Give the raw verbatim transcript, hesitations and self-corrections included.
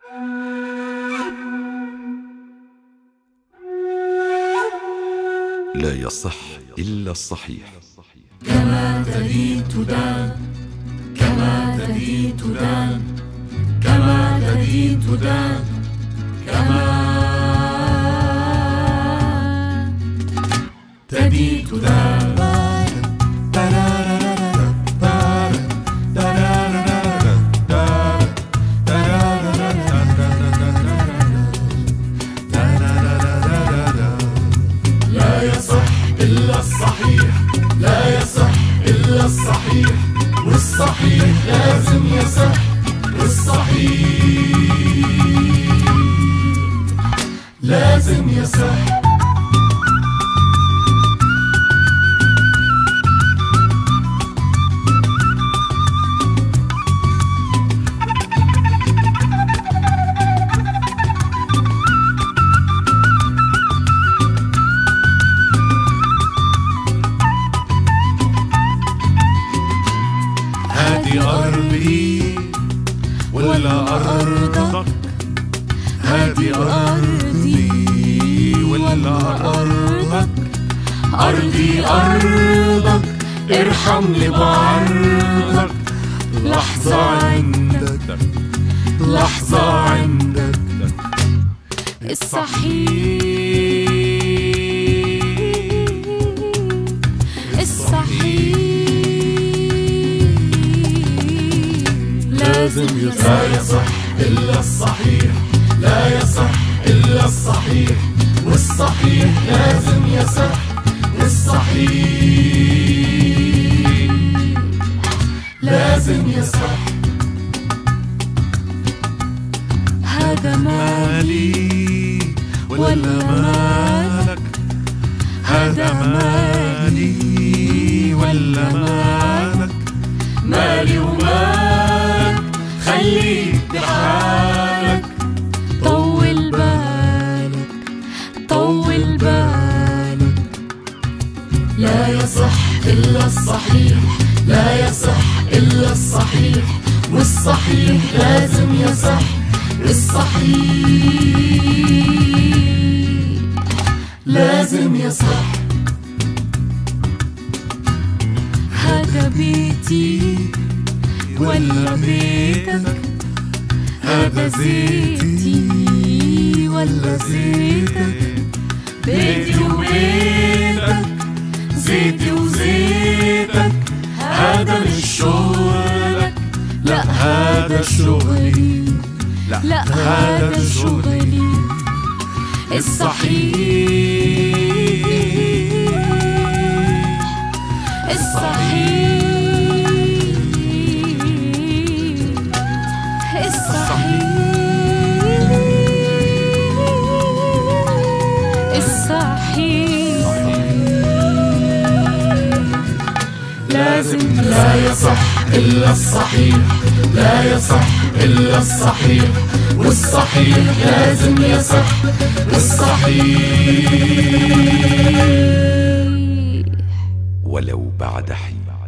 لا يصح إلا الصحيح. كما تدين تدان، كما تدين تدان، كما تدين تدان، كما تدين تدان. لا يصح إلا الصحيح، لا يصح إلا الصحيح، والصحيح لازم يصح، والصحيح لازم يصح. هادي أرضي ولا أرضك، هادي أرضي ولا أرضك، أرضي أرضك ارحمني بعرضك، لحظة عندك لحظة عندك. الصحيح الصحيح لازم يصح. لا يصح إلا الصحيح، لا يصح إلا الصحيح، والصحيح لازم يصح، والصحيح لازم يصح. هذا مالي ولا مالك، هذا مالي ولا مالك، مالي ومالك خليك بحالك. طول بالك طول بالك. لا يصح إلا الصحيح، لا يصح إلا الصحيح، والصحيح لازم يصح، الصحيح لازم يصح. هذا بيتي ولا بيتك، هذا زيتي ولا زيتك، بيتي وبيتك، زيتي وزيتك، هذا مش شغلك، لا هذا شغلي، لا هذا شغلي. الصحيح الصحيح الصحيح الصحيح لازم. لا يصح إلا الصحيح، لا يصح إلا الصحيح، والصحيح لازم يصح، والصحيح ولو بعد حين.